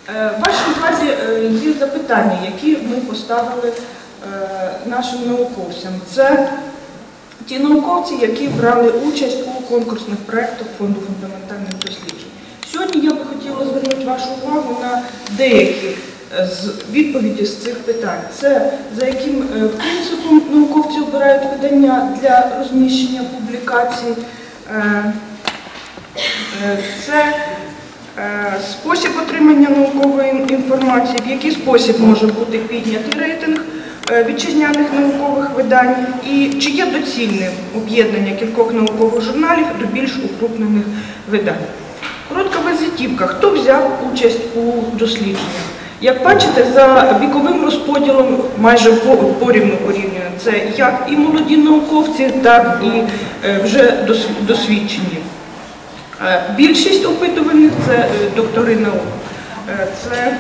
В вашій увазі є запитання, які ми поставили нашим науковцям. Це ті науковці, які брали участь у конкурсних проєктах Фонду фундаментальних досліджень. Сьогодні я би хотіла звернути вашу увагу на деякі з відповіді з цих питань. Це за яким принципом науковці обирають видання для розміщення публікацій, це спосіб отримання наукової інформації, в який спосіб може бути піднятий рейтинг вітчизняних наукових видань і чи є доцільним об'єднання кількох наукових журналів до більш укрупнених видань. Коротка візитівка. Хто взяв участь у дослідженнях? Як бачите, за віковим розподілом майже порівну порівняно. Це як і молоді науковці, так і вже досвідчені. Більшість опитуваних – це доктори наук. Це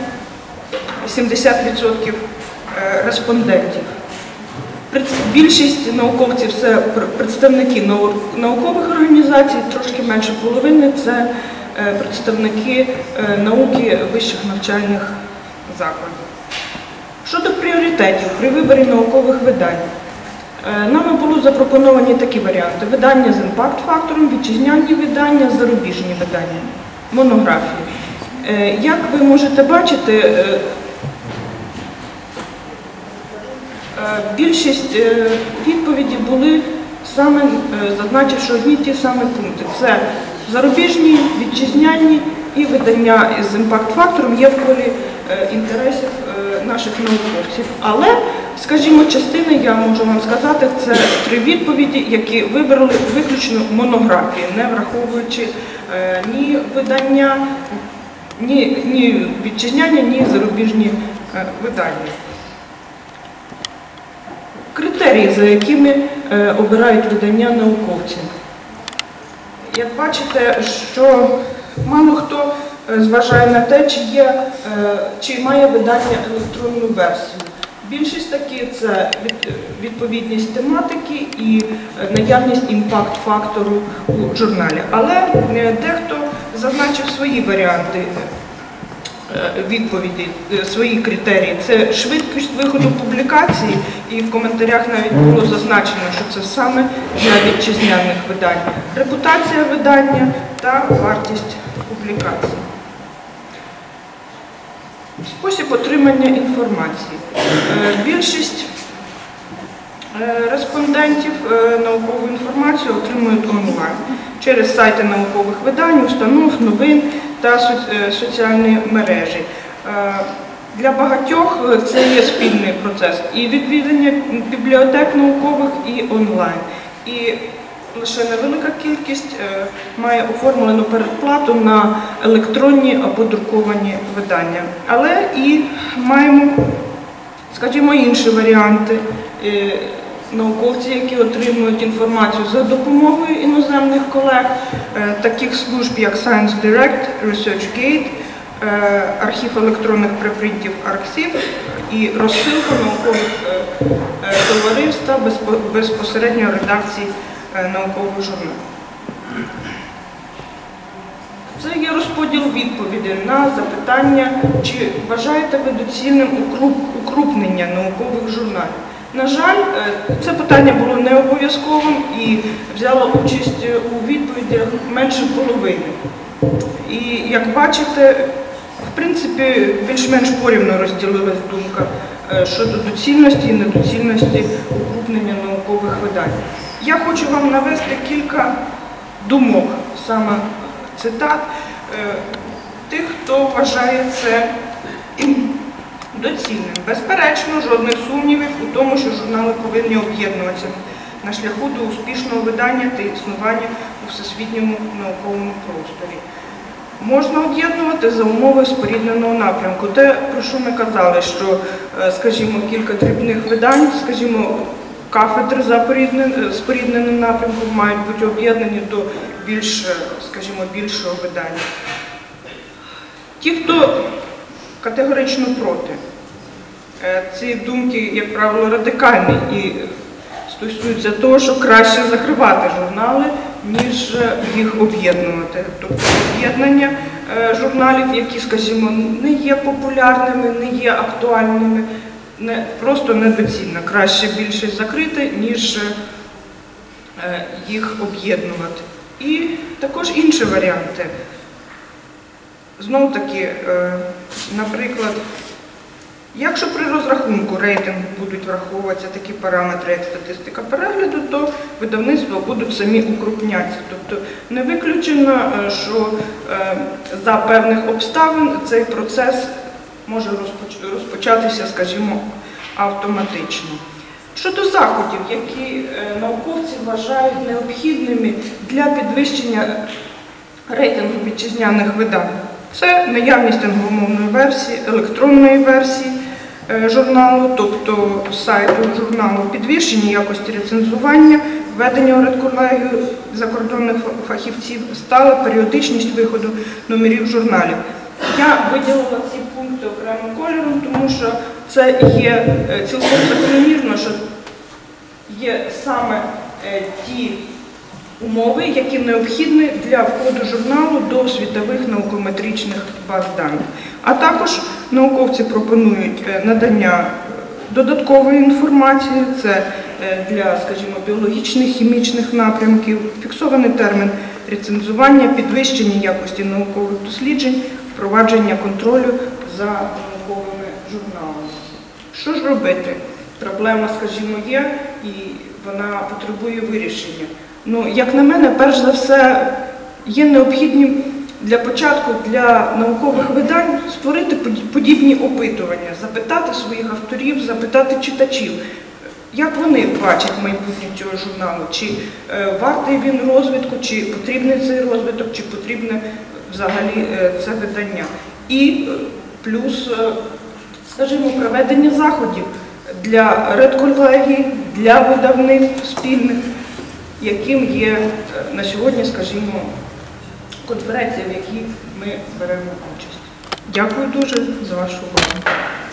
70% респондентів. Більшість науковців – це представники наукових організацій, трошки менше половини – це представники науки вищих навчальних закладів. Щодо пріоритетів при виборі наукових видань. Нами були запропоновані такі варіанти. Видання з імпакт-фактором, вітчизняні видання, зарубіжні видання, монографії. Як ви можете бачити, більшість відповідей були саме, зазначивши одні й ті самі пункти. Це зарубіжні, вітчизняні і видання з імпакт-фактором є в полі інтересів наших науковців. Але, скажімо, частини, я можу вам сказати, це 3 відповіді, які вибрали виключно монографії, не враховуючи ні видання, ні вітчизняні, ні зарубіжні видання. Критерії, за якими обирають видання науковці. Як бачите, що мало хто зважає на те, чи має видання електронну версію. Більшість таки це відповідність тематики і наявність імпакт-фактору у журналі. Але дехто зазначив свої варіанти відповіді, свої критерії. Це швидкість виходу публікації, і в коментарях навіть було зазначено, що це саме для вітчизняних видань. Репутація видання та вартість публікації. Спосіб отримання інформації. Більшість респондентів наукову інформацію отримують онлайн через сайти наукових видань, установ, новин та соціальні мережі. Для багатьох це є спільний процес і відвідання бібліотек наукових, і онлайн. І лише невелика кількість має оформлену передплату на електронні або друковані видання. Але і маємо, скажімо, інші варіанти. Науковці, які отримують інформацію за допомогою іноземних колег, таких служб, як Science Direct, ResearchGate, архів електронних препринтів Арксів і розсилка наукових товариств та безпосередньо редакції наукових журналів. Це є розподіл відповідей на запитання, чи вважаєте ви доцільним укрупнення наукових журналів. На жаль, це питання було не обов'язковим і взяло участь у відповідях менше половини. І, як бачите, в принципі, більш-менш порівно розділилась думка щодо доцільності і недоцільності укрупнення наукових видань. Я хочу вам навести кілька думок, саме цитат, тих, хто вважає це доцільним. Безперечно, жодних сумнівів у тому, що журнали повинні об'єднуватися на шляху до успішного видання та існування у всесвітньому науковому просторі. Можна об'єднувати за умови спорідненого напрямку. Те, про що ми казали, що, скажімо, кілька дрібних видань, скажімо, кафедри за спорідненим напрямком мають бути об'єднані до більшого видання. Ті, хто категорично проти, ці думки, як правило, радикальні і стосуються того, що краще закривати журнали, ніж їх об'єднувати. Тобто об'єднання журналів, які, скажімо, не є популярними, не є актуальними, просто недоцільно. Краще більшість закрити, ніж їх об'єднувати. І також інші варіанти. Знову-таки, наприклад, якщо при розрахунку рейтингу будуть враховуватися такі параметри, як статистика перегляду, то видавництва будуть самі укрупнятися. Тобто не виключено, що за певних обставин цей процес може розпочатися, скажімо, автоматично. Щодо заходів, які науковці вважають необхідними для підвищення рейтингу вітчизняних видань, це наявність англомовної версії, електронної версії журналу, тобто сайту журналу, підвищення якості рецензування, введення у редколегію закордонних фахівців, стала періодичність виходу номерів журналів. Я виділила ці пункти окремим кольором, тому що це є цілком закономірно, що є саме ті умови, які необхідні для входу журналу до світових наукометричних баз даних. А також науковці пропонують надання додаткової інформації, це для, скажімо, біологічних, хімічних напрямків, фіксований термін рецензування, підвищення якості наукових досліджень, впровадження контролю за науковими журналами. Що ж робити? Проблема, скажімо, є, і вона потребує вирішення. Ну, як на мене, перш за все, є необхідним для початку для наукових видань створити подібні опитування, запитати своїх авторів, запитати читачів, як вони бачать майбутнє цього журналу, чи вартий він розвитку, чи потрібний цей розвиток, чи потрібне взагалі це видання. І плюс, скажімо, проведення заходів для редколегій, для видавництв спільних, яким є на сьогодні, скажімо, конференція, в якій ми беремо участь. Дякую дуже за вашу увагу.